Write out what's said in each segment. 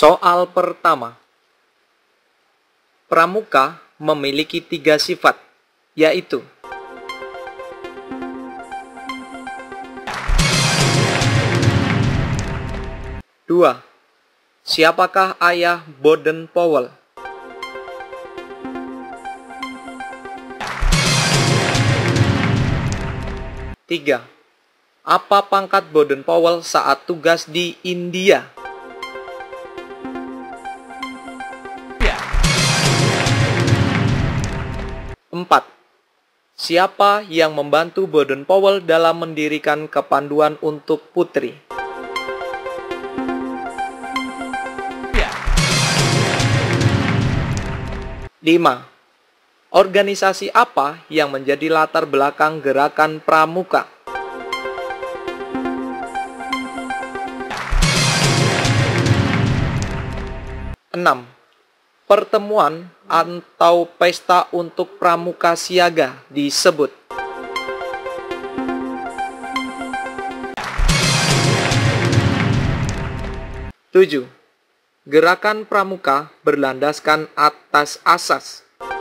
Soal pertama. Pramuka memiliki 3 sifat, yaitu: 2. Siapakah ayah Baden-Powell? 3. Apa pangkat Baden-Powell saat tugas di India? 4. Siapa yang membantu Baden-Powell dalam mendirikan kepanduan untuk putri? 5. Organisasi apa yang menjadi latar belakang gerakan Pramuka? 6. Pertemuan atau pesta untuk pramuka siaga disebut. 7. Gerakan pramuka berlandaskan atas asas.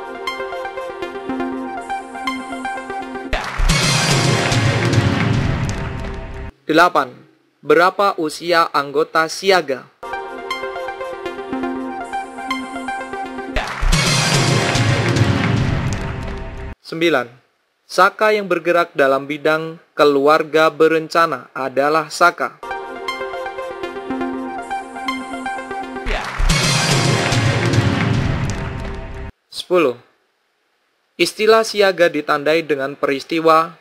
8. Berapa usia anggota siaga? 9. Saka yang bergerak dalam bidang keluarga berencana adalah saka. 10. Istilah siaga ditandai dengan peristiwa